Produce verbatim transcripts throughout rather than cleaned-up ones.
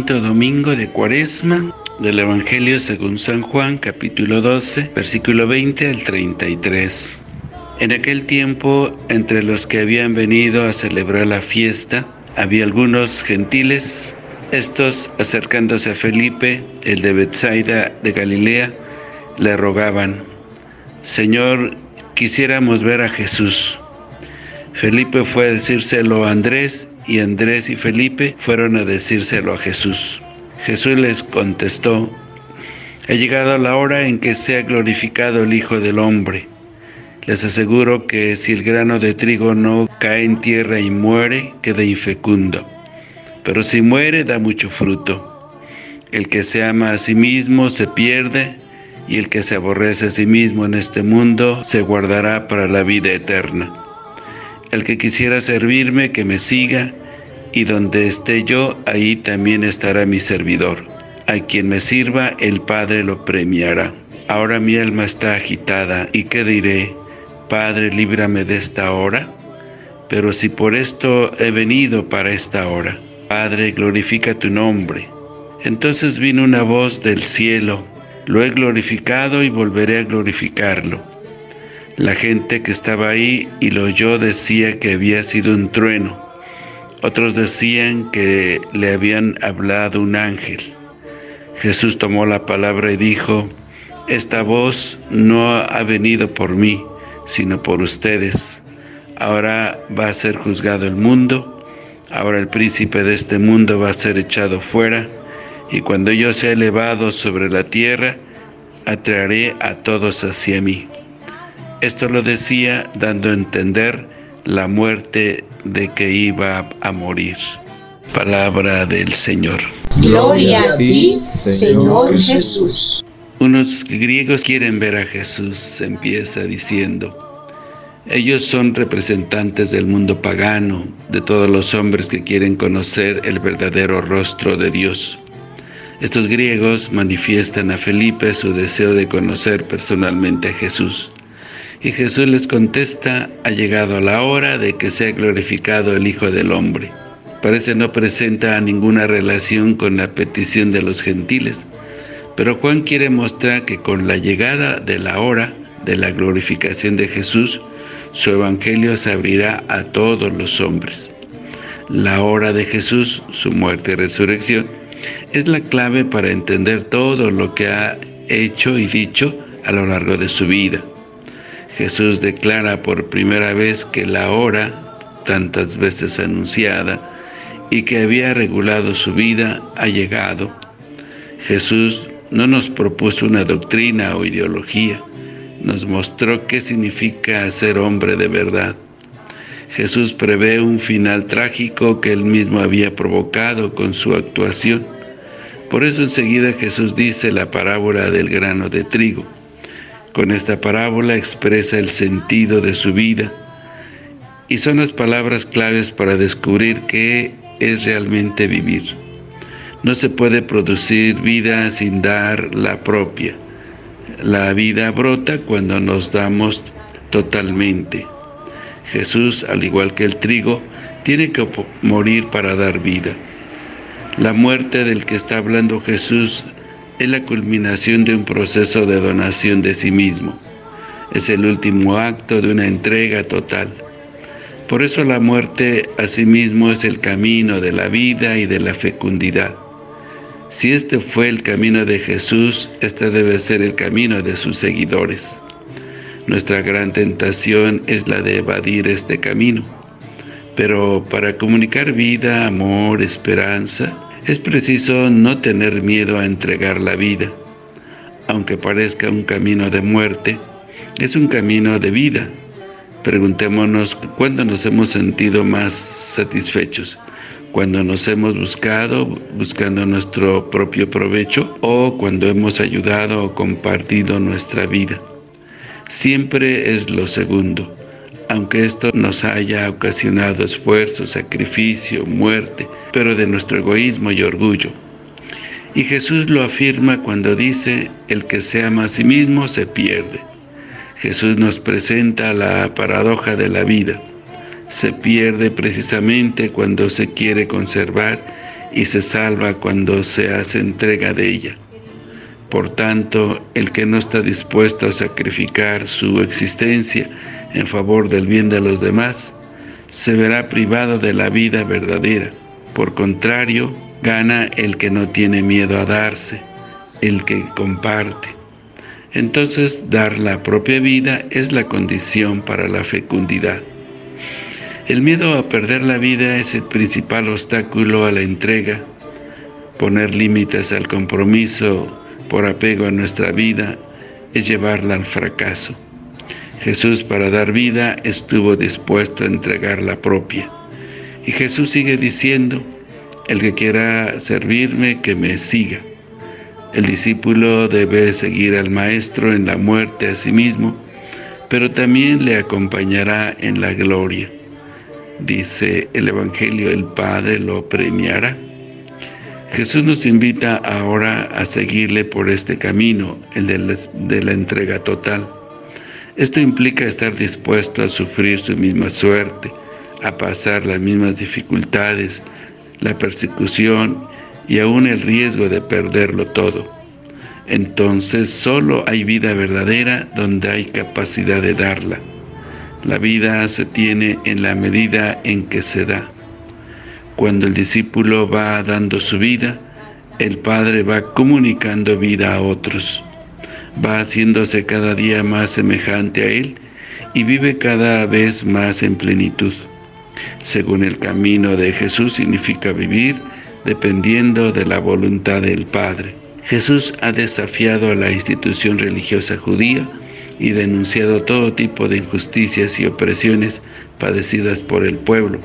Quinto domingo de Cuaresma del Evangelio según San Juan, capítulo doce, versículo veinte al treinta y tres. En aquel tiempo, entre los que habían venido a celebrar la fiesta, había algunos gentiles. Estos, acercándose a Felipe, el de Betsaida de Galilea, le rogaban: Señor, quisiéramos ver a Jesús. Felipe fue a decírselo a Andrés, y Andrés y Felipe fueron a decírselo a Jesús. Jesús les contestó: ha llegado la hora en que sea glorificado el Hijo del Hombre. Les aseguro que si el grano de trigo no cae en tierra y muere, queda infecundo. Pero si muere, da mucho fruto. El que se ama a sí mismo se pierde, y el que se aborrece a sí mismo en este mundo se guardará para la vida eterna. El que quisiera servirme, que me siga, y donde esté yo, ahí también estará mi servidor. A quien me sirva, el Padre lo premiará. Ahora mi alma está agitada, ¿y qué diré? Padre, líbrame de esta hora. Pero si por esto he venido para esta hora, Padre, glorifica tu nombre. Entonces vino una voz del cielo: lo he glorificado y volveré a glorificarlo. La gente que estaba ahí y lo oyó decía que había sido un trueno. Otros decían que le habían hablado un ángel. Jesús tomó la palabra y dijo: esta voz no ha venido por mí, sino por ustedes. Ahora va a ser juzgado el mundo. Ahora el príncipe de este mundo va a ser echado fuera. Y cuando yo sea elevado sobre la tierra, atraeré a todos hacia mí. Esto lo decía dando a entender la muerte de que iba a morir. Palabra del Señor. Gloria a ti, Señor Jesús. Unos griegos quieren ver a Jesús, empieza diciendo. Ellos son representantes del mundo pagano, de todos los hombres que quieren conocer el verdadero rostro de Dios. Estos griegos manifiestan a Felipe su deseo de conocer personalmente a Jesús. Y Jesús les contesta: ha llegado la hora de que sea glorificado el Hijo del Hombre. Parece no presenta ninguna relación con la petición de los gentiles, pero Juan quiere mostrar que con la llegada de la hora de la glorificación de Jesús, su evangelio se abrirá a todos los hombres. La hora de Jesús, su muerte y resurrección, es la clave para entender todo lo que ha hecho y dicho a lo largo de su vida. Jesús declara por primera vez que la hora, tantas veces anunciada, y que había regulado su vida, ha llegado. Jesús no nos propuso una doctrina o ideología, nos mostró qué significa ser hombre de verdad. Jesús prevé un final trágico que él mismo había provocado con su actuación. Por eso enseguida Jesús dice la parábola del grano de trigo. Con esta parábola expresa el sentido de su vida, y son las palabras claves para descubrir qué es realmente vivir. No se puede producir vida sin dar la propia. La vida brota cuando nos damos totalmente. Jesús, al igual que el trigo, tiene que morir para dar vida. La muerte del que está hablando Jesús es la culminación de un proceso de donación de sí mismo. Es el último acto de una entrega total. Por eso la muerte a sí mismo es el camino de la vida y de la fecundidad. Si este fue el camino de Jesús, este debe ser el camino de sus seguidores. Nuestra gran tentación es la de evadir este camino. Pero para comunicar vida, amor, esperanza, es preciso no tener miedo a entregar la vida. Aunque parezca un camino de muerte, es un camino de vida. Preguntémonos cuándo nos hemos sentido más satisfechos, cuando nos hemos buscado, buscando nuestro propio provecho, o cuando hemos ayudado o compartido nuestra vida. Siempre es lo segundo. Aunque esto nos haya ocasionado esfuerzo, sacrificio, muerte, pero de nuestro egoísmo y orgullo. Y Jesús lo afirma cuando dice: el que se ama a sí mismo se pierde. Jesús nos presenta la paradoja de la vida. Se pierde precisamente cuando se quiere conservar y se salva cuando se hace entrega de ella. Por tanto, el que no está dispuesto a sacrificar su existencia en favor del bien de los demás, se verá privado de la vida verdadera. Por contrario, gana el que no tiene miedo a darse, el que comparte. Entonces, dar la propia vida es la condición para la fecundidad. El miedo a perder la vida es el principal obstáculo a la entrega. Poner límites al compromiso por apego a nuestra vida es llevarla al fracaso. Jesús, para dar vida, estuvo dispuesto a entregar la propia. Y Jesús sigue diciendo: el que quiera servirme, que me siga. El discípulo debe seguir al Maestro en la muerte a sí mismo, pero también le acompañará en la gloria. Dice el Evangelio: el Padre lo premiará. Jesús nos invita ahora a seguirle por este camino, el de la, de la entrega total. Esto implica estar dispuesto a sufrir su misma suerte, a pasar las mismas dificultades, la persecución y aún el riesgo de perderlo todo. Entonces solo hay vida verdadera donde hay capacidad de darla. La vida se tiene en la medida en que se da. Cuando el discípulo va dando su vida, el Padre va comunicando vida a otros. Va haciéndose cada día más semejante a Él y vive cada vez más en plenitud. Según el camino de Jesús significa vivir dependiendo de la voluntad del Padre. Jesús ha desafiado a la institución religiosa judía y denunciado todo tipo de injusticias y opresiones padecidas por el pueblo,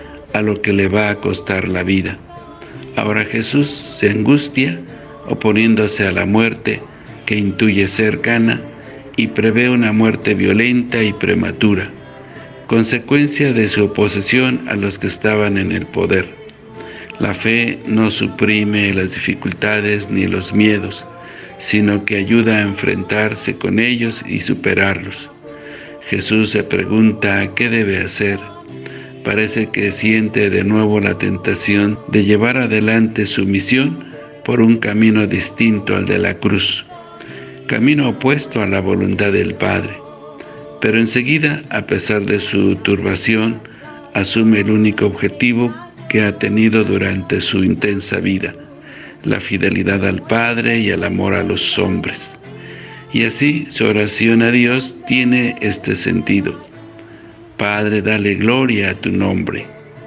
a lo que le va a costar la vida. Ahora Jesús se angustia oponiéndose a la muerte que intuye cercana y prevé una muerte violenta y prematura, consecuencia de su oposición a los que estaban en el poder. La fe no suprime las dificultades ni los miedos, sino que ayuda a enfrentarse con ellos y superarlos. Jesús se pregunta qué debe hacer. Parece que siente de nuevo la tentación de llevar adelante su misión por un camino distinto al de la cruz, camino opuesto a la voluntad del Padre. Pero enseguida, a pesar de su turbación, asume el único objetivo que ha tenido durante su intensa vida: la fidelidad al Padre y el amor a los hombres. Y así su oración a Dios tiene este sentido: Padre, dale gloria a tu nombre.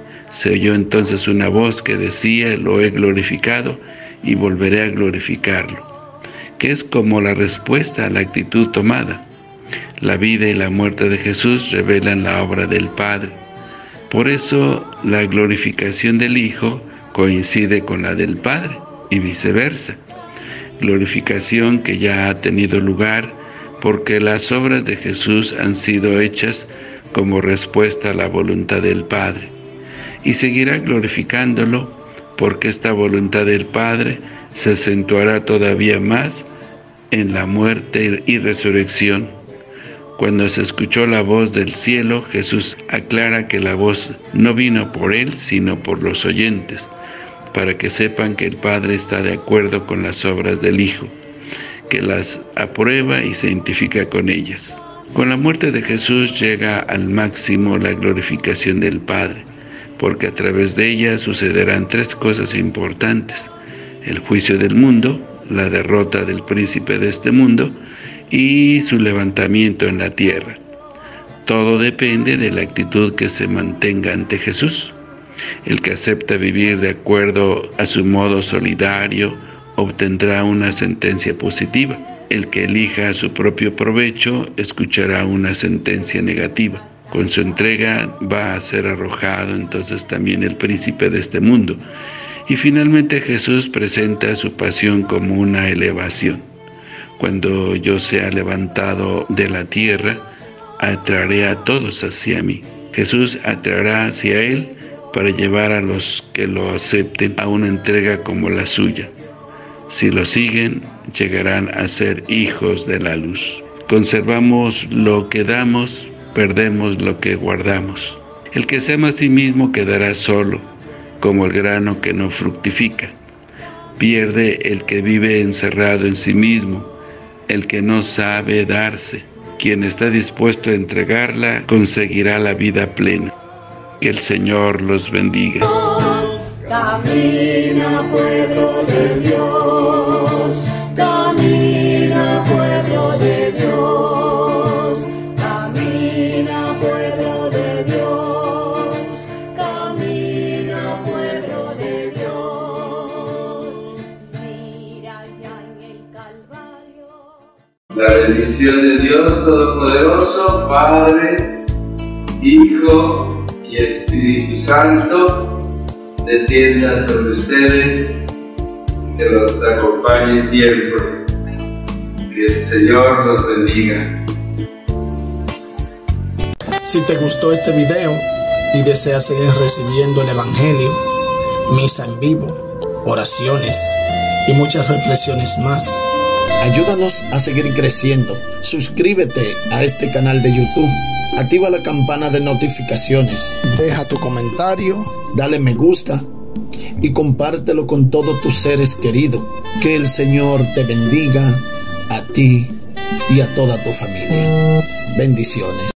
Se oyó entonces una voz que decía: lo he glorificado y volveré a glorificarlo, que es como la respuesta a la actitud tomada. La vida y la muerte de Jesús revelan la obra del Padre. Por eso la glorificación del Hijo coincide con la del Padre y viceversa. Glorificación que ya ha tenido lugar porque las obras de Jesús han sido hechas como respuesta a la voluntad del Padre, y seguirá glorificándolo porque esta voluntad del Padre se acentuará todavía más en la muerte y resurrección. Cuando se escuchó la voz del cielo, Jesús aclara que la voz no vino por él, sino por los oyentes, para que sepan que el Padre está de acuerdo con las obras del Hijo, que las aprueba y se identifica con ellas. Con la muerte de Jesús llega al máximo la glorificación del Padre, porque a través de ella sucederán tres cosas importantes: el juicio del mundo, la derrota del príncipe de este mundo y su levantamiento en la tierra. Todo depende de la actitud que se mantenga ante Jesús. El que acepta vivir de acuerdo a su modo solidario obtendrá una sentencia positiva. El que elija su propio provecho escuchará una sentencia negativa. Con su entrega va a ser arrojado entonces también el príncipe de este mundo. Y finalmente Jesús presenta su pasión como una elevación. Cuando yo sea levantado de la tierra, atraeré a todos hacia mí. Jesús atraerá hacia Él para llevar a los que lo acepten a una entrega como la suya. Si lo siguen, llegarán a ser hijos de la luz. Conservamos lo que damos, perdemos lo que guardamos. El que se ama a sí mismo quedará solo, como el grano que no fructifica. Pierde el que vive encerrado en sí mismo, el que no sabe darse. Quien está dispuesto a entregarla conseguirá la vida plena. Que el Señor los bendiga. Camina, pueblo de Dios, camina, pueblo de Dios, camina, pueblo de Dios, camina, pueblo de Dios, mira ya en el Calvario. La bendición de Dios Todopoderoso, Padre, Hijo y Espíritu Santo, descienda sobre ustedes, que los acompañe siempre. Que el Señor los bendiga. Si te gustó este video y deseas seguir recibiendo el Evangelio, misa en vivo, oraciones y muchas reflexiones más, ayúdanos a seguir creciendo. Suscríbete a este canal de YouTube. Activa la campana de notificaciones. Deja tu comentario, dale me gusta y compártelo con todos tus seres queridos. Que el Señor te bendiga a ti y a toda tu familia. Bendiciones.